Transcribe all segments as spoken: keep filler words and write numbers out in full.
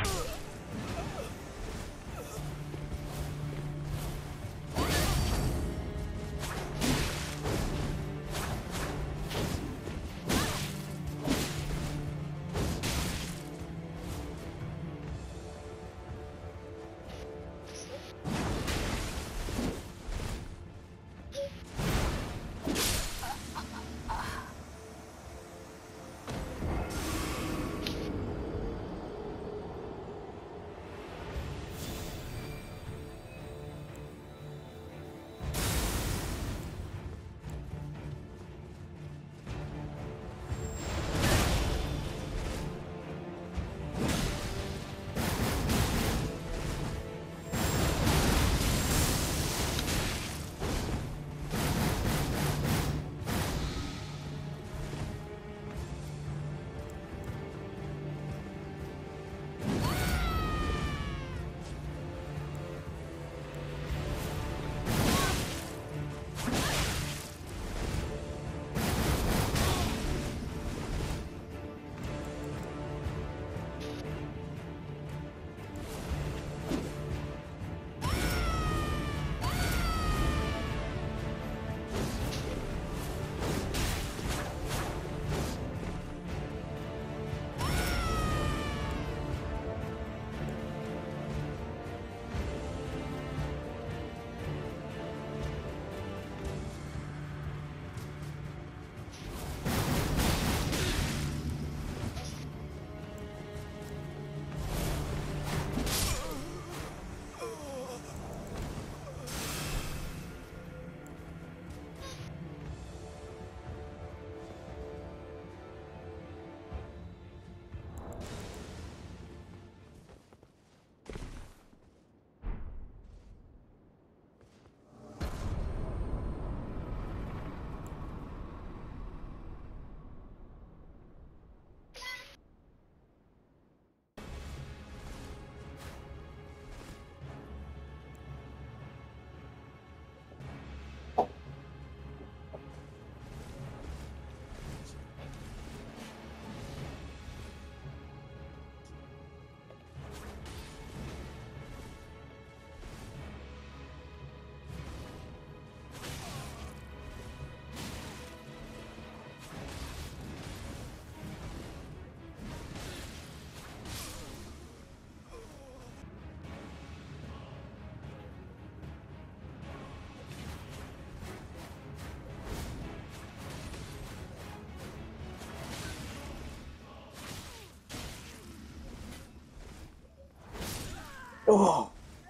Oh.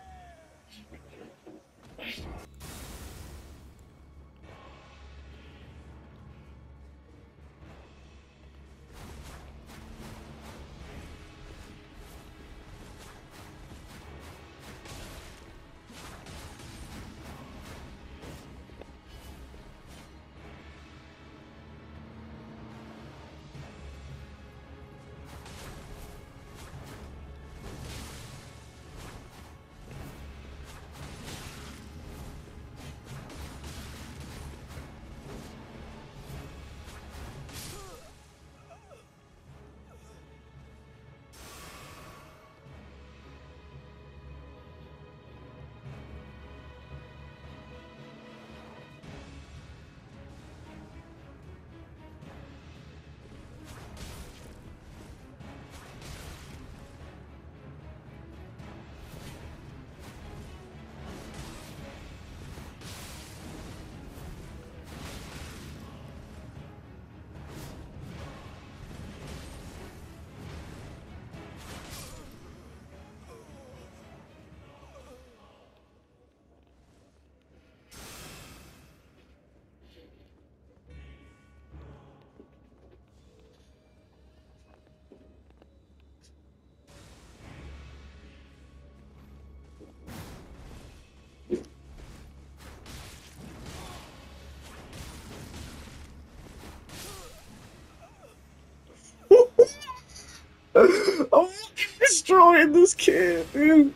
I'm destroying this kid, dude.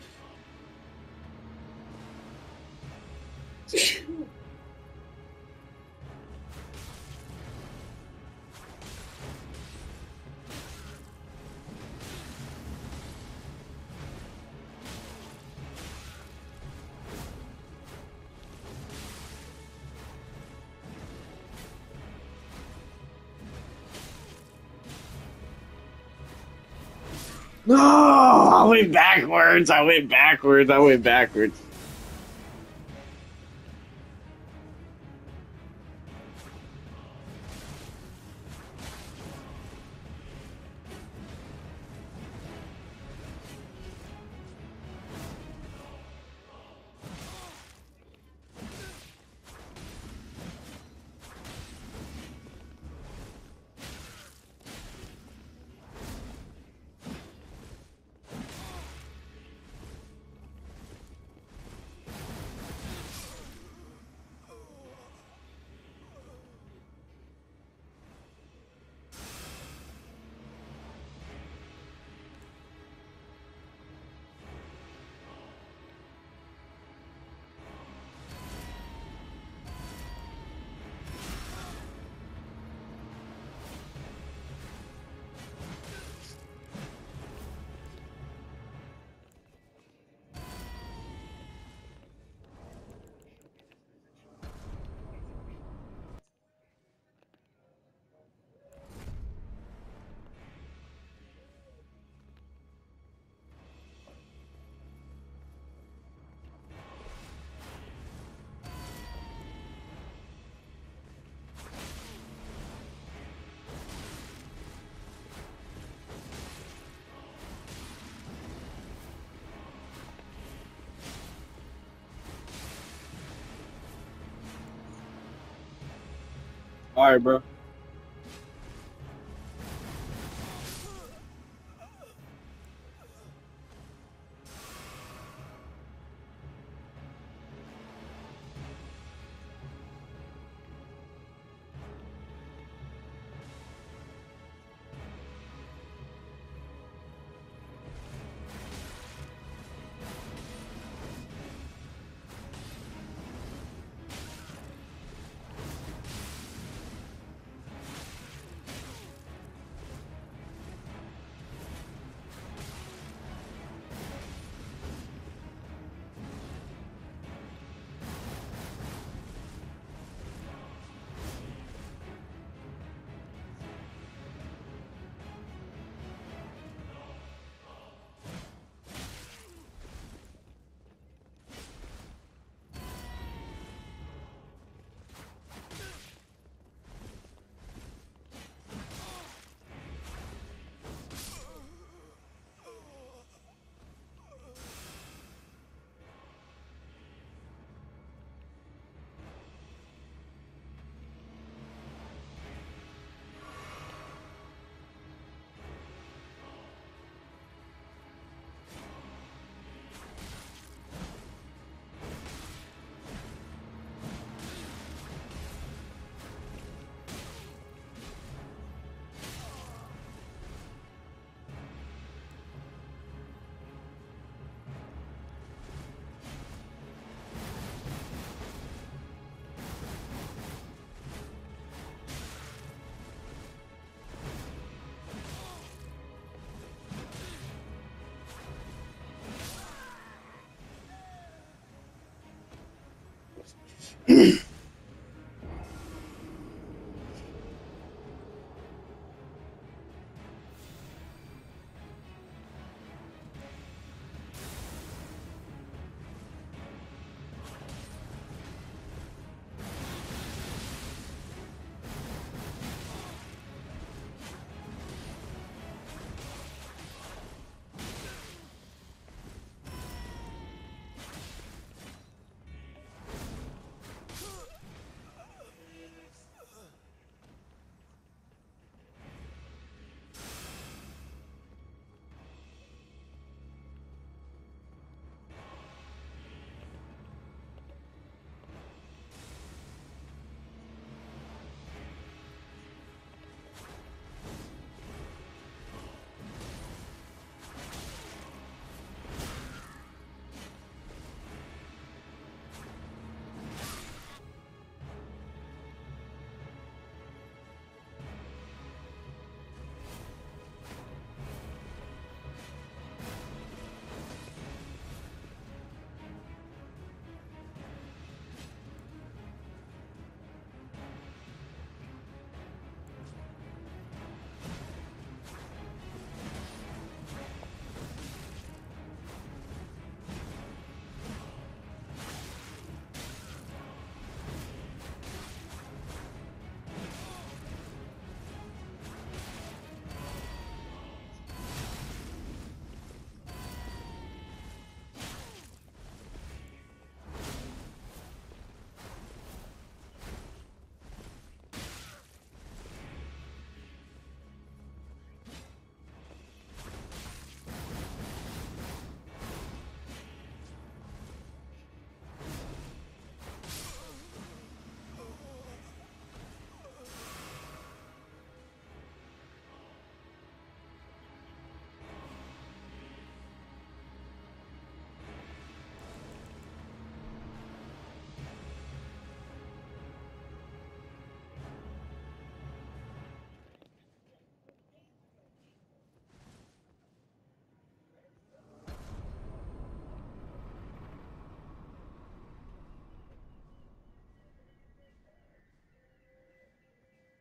No, I went backwards. I went backwards. I went backwards. All right, bro.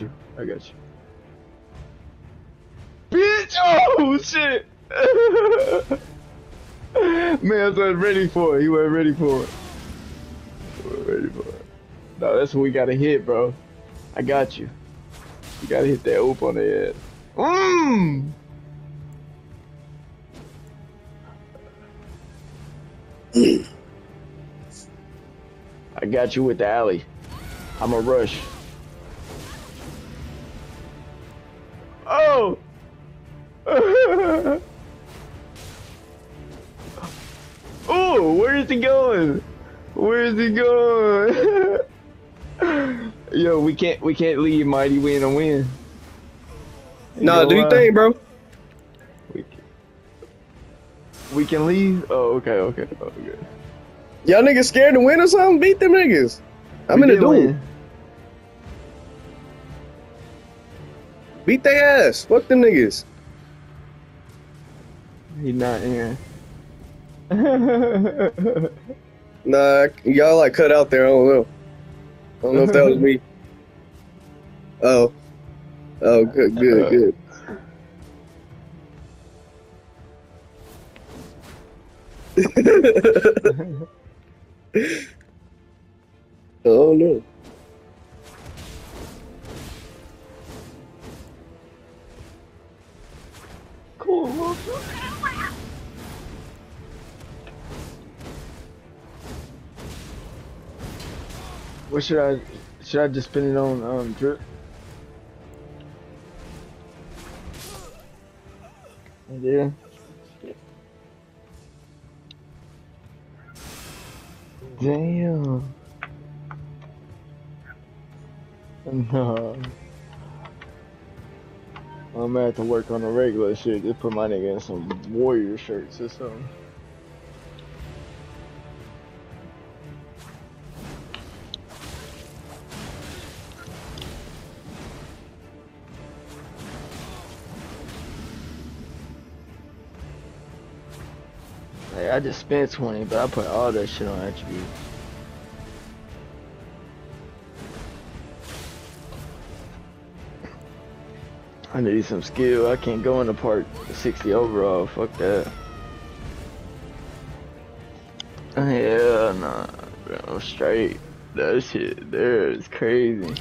you. I got you. Bitch! Oh shit! Man, I wasn't ready for it. He wasn't ready for it. He wasn't ready for it. No, that's what we gotta hit, bro. I got you. You gotta hit that oop on the head. Mmm! I got you with the alley. I'm a rush. Oh! Oh, where is he going? Where is he going? Yo, we can't we can't leave Mighty win a win. Nah, do you think, bro? We can, we can leave? Oh, okay, okay, okay. Y'all niggas scared to win or something? Beat them niggas. I'm We in the did duel. win. Beat their ass. Fuck them niggas. He's not here. Nah, y'all like cut out there. I don't know. I don't know if that was me. Oh. Oh, good, good, good. Oh no. Cool. What should I should I just spin it on um drip? Yeah. Damn. No. I'm gonna have to work on the regular shit. Just put my nigga in some warrior shirts or something. Like, I just spent twenty, but I put all that shit on attribute. I need some skill. I can't go in the part sixty overall. Fuck that. Hell nah, bro. I'm straight. That shit there is crazy.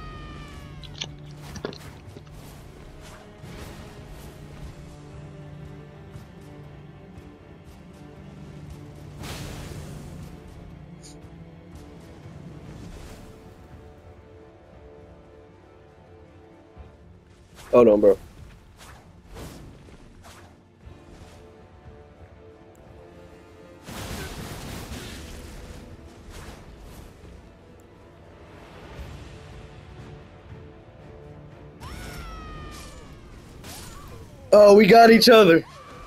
Hold on, bro. Oh, we got each other.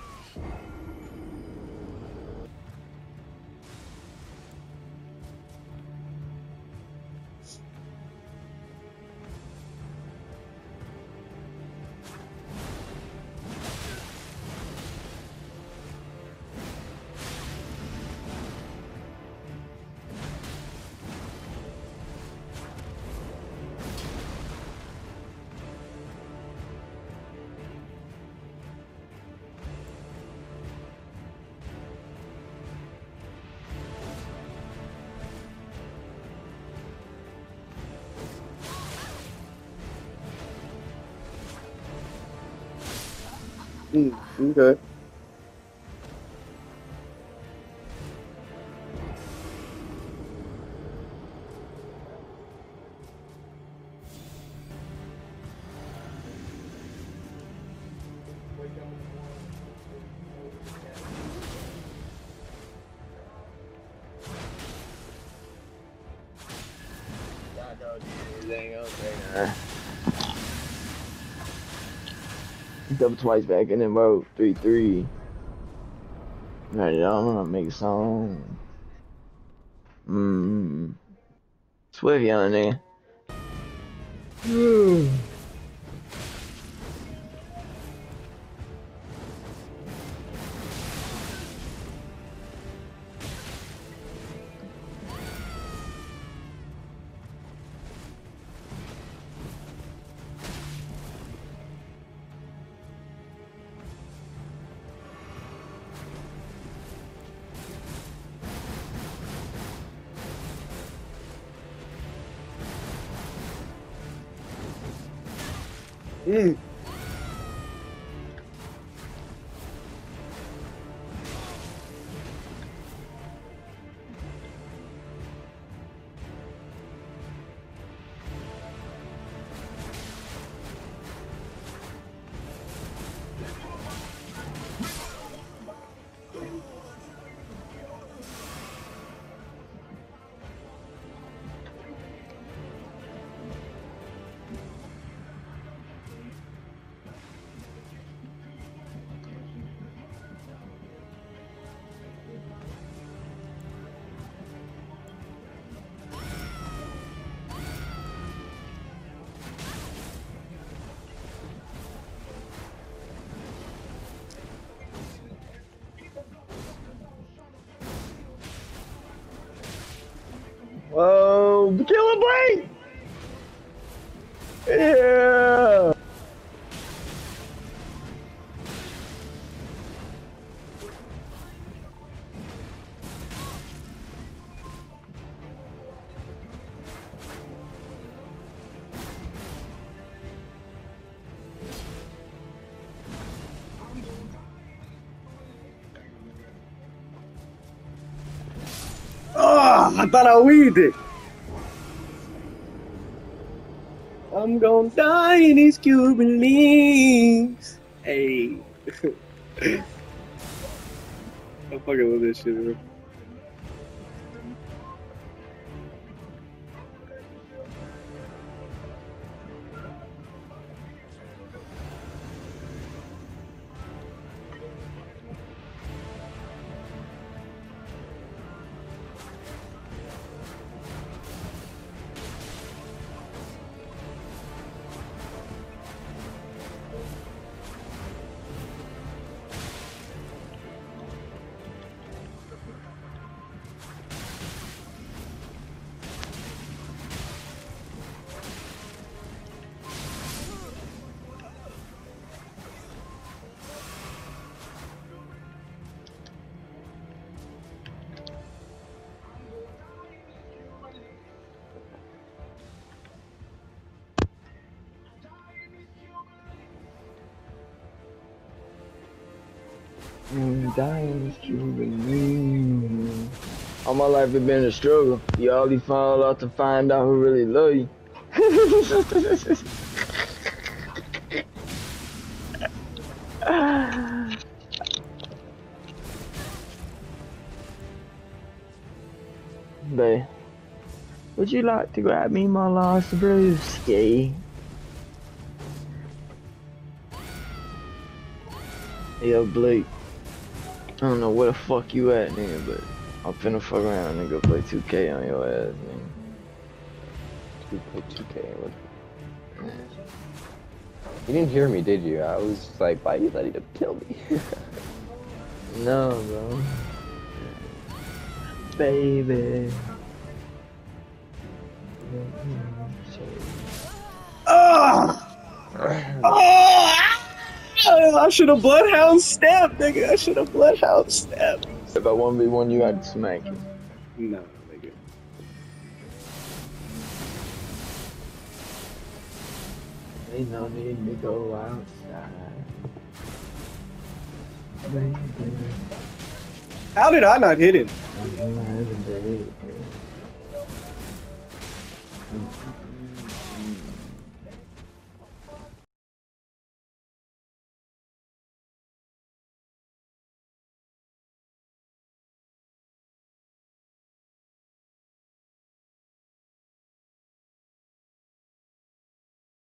Mm, okay. Double twice back in then bro. three three. Right, y'all wanna make a song. Mmm. Swift young nigga. Mm. Whoa, Killer Blade! Yeah! Oh, I thought I weaved it. I'm gonna die in these Cuban links. Hey. I'm fucking with this shit, bro. Mm, dying is Cuban. Mm. All my life it been a struggle. You only fall out to find out who really love you. Babe, would you like to grab me my last brewski? Yo, Blake. I don't know where the fuck you at, nigga, but I'm finna fuck around and go play two K on your ass, nigga. two K, two K, what? You didn't hear me, did you? I was just like, why are you ready to kill me? No, bro. Baby. Oh! Oh! I should have bloodhound stepped, nigga. I should have bloodhound stepped. If I one v one you, I'd smack you. No, nigga. Ain't no need to go outside. Baby. How did I not hit him? I'm